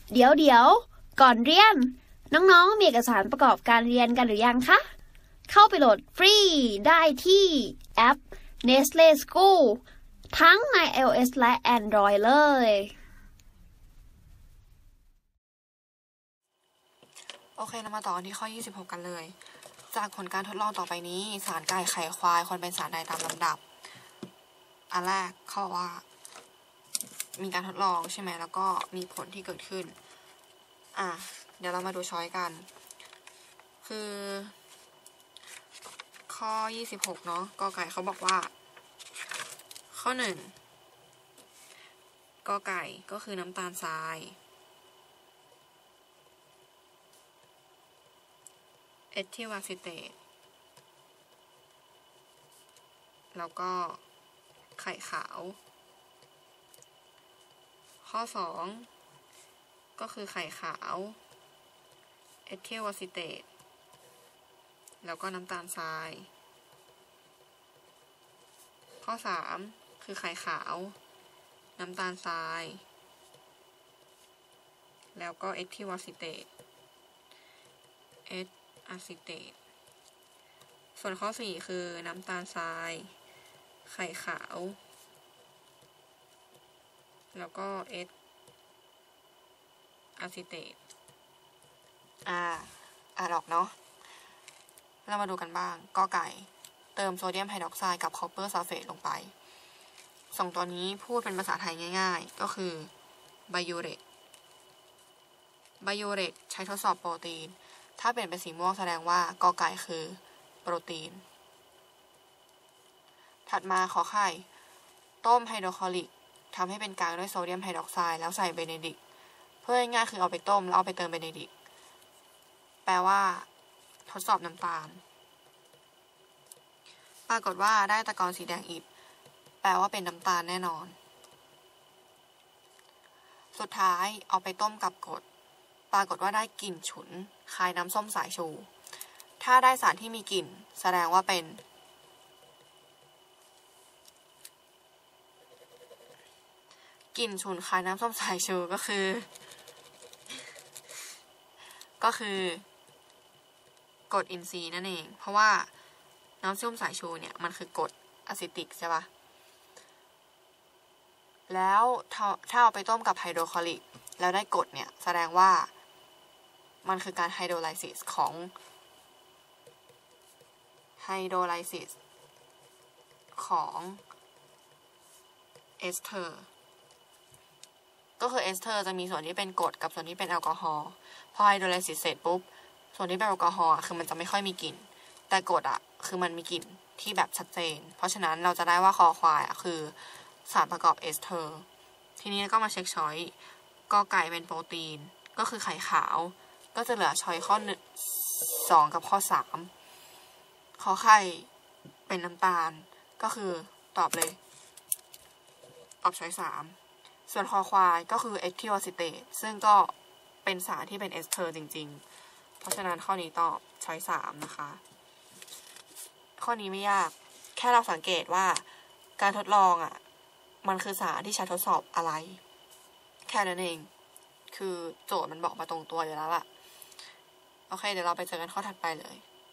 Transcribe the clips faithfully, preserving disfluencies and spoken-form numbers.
เดี๋ยวเดี๋ยวก่อนเรียนน้องๆมีเอกสารประกอบการเรียนกันหรือยังคะเข้าไปโหลดฟรีได้ที่แอป Nestle School ทั้งใน iOS และ Android เลยโอเคเรามาต่อที่ข้อยี่สิบหกกันเลยจากผลการทดลองต่อไปนี้สารไก่ไข่ควายควรเป็นสารใดตามลำดับอันแรกเขาบอกว่ามีการทดลองใช่ไหมแล้วก็มีผลที่เกิดขึ้นอ่ะเดี๋ยวเรามาดูช้อยกันคือข้อยี่สิบหกเนาะกอไก่เขาบอกว่าข้อหนึ่งกอไก่ก็คือน้ำตาลทรายเอทิลอะซิเตตแล้วก็ไข่ขาวข้อสองก็คือไข่ขาวเอทิลอะซิเตตแล้วก็น้ำตาลทรายข้อสามคือไข่ขาวน้ำตาลทรายแล้วก็เอทิลอะซิเตตเอทอะซิเตตส่วนข้อสี่คือน้ำตาลทรายไข่ขาวแล้วก็เอทอะซิเตตอ่าอ่านออกเนาะเรามาดูกันบ้างกอไก่เติมโซเดียมไฮดรอกไซด์กับคอปเปอร์ซัลเฟตลงไปสองตัวนี้พูดเป็นภาษาไทยง่ายๆก็คือไบโอเรตไบโอเรตใช้ทดสอบโปรตีนถ้าเปลี่ยนเป็นสีม่วงแสดงว่ากอไก่คือโปรตีนถัดมาขอไข่ต้มไฮโดรคลอริกทำให้เป็นกลางด้วยโซเดียมไฮดรอกไซด์แล้วใส่เบเนดิกเพื่อง่ายๆคือเอาไปต้มแล้วเอาไปเติมเบเนดิกแปลว่าทดสอบน้ำตาลปรากฏว่าได้ตะกอนสีแดงอิฐแปลว่าเป็นน้ำตาลแน่นอนสุดท้ายเอาไปต้มกับกรดปรากฏว่าได้กลิ่นฉุนคล้ายน้ำส้มสายชูถ้าได้สารที่มีกลิ่นแสดงว่าเป็นกลิ่นฉุนคล้ายน้ำส้มสายชูก็คือก็คือกรดอินทรีย์นั่นเองเพราะว่าน้ำส้มสายชูเนี่ยมันคือกรดอะซิติกใช่ปะแล้วถ้าถ้าเอาไปต้มกับไฮโดรคลอริกแล้วได้กรดเนี่ยแสดงว่ามันคือการไฮโดรไลซิสของไฮโดรไลซิสของเอสเทอร์ก็คือเอสเทอร์จะมีส่วนที่เป็นกรดกับส่วนที่เป็นแอลกอฮอล์พอไฮโดรไลซิสเสร็จปุ๊บส่วนที่เป็นแอลกอฮอล์คือมันจะไม่ค่อยมีกลิ่นแต่กรดอะคือมันมีกลิ่นที่แบบชัดเจนเพราะฉะนั้นเราจะได้ว่าคอควายอะคือสารประกอบเอสเทอร์ทีนี้ก็มาเช็คช้อยกอไก่เป็นโปรตีนก็คือไข่ขาวก็จะเหลือช้อยข้อหนึ่งสองกับข้อสามขอไข่เป็นน้ำตาลก็คือตอบเลยตอบช้อยสามส่วนคอควายก็คือเอทิลอะซิเตตซึ่งก็เป็นสารที่เป็นเอสเทอร์จริงๆเพราะฉะนั้นข้อนี้ตอบช้อยสามนะคะข้อนี้ไม่ยากแค่เราสังเกตว่าการทดลองอ่ะมันคือสารที่ใช้ทดสอบอะไรแค่นั้นเองคือโจทย์มันบอกมาตรงตัวอยู่แล้วล่ะโอเคเดี๋ยวเราไปเจอกันข้อถัดไปเลย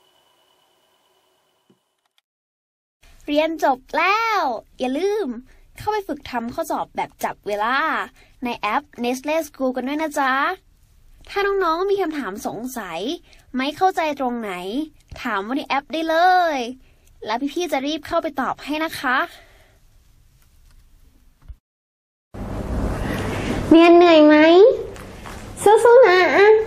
เรียนจบแล้วอย่าลืมเข้าไปฝึกทำข้อสอบแบบจับเวลาในแอป Nestle School กันด้วยนะจ๊ะถ้าน้องๆมีคำถามสงสัยไม่เข้าใจตรงไหนถามว่าในแอปได้เลยแล้วพี่ๆจะรีบเข้าไปตอบให้นะคะเรียนเหนื่อยไหมสู้ๆนะ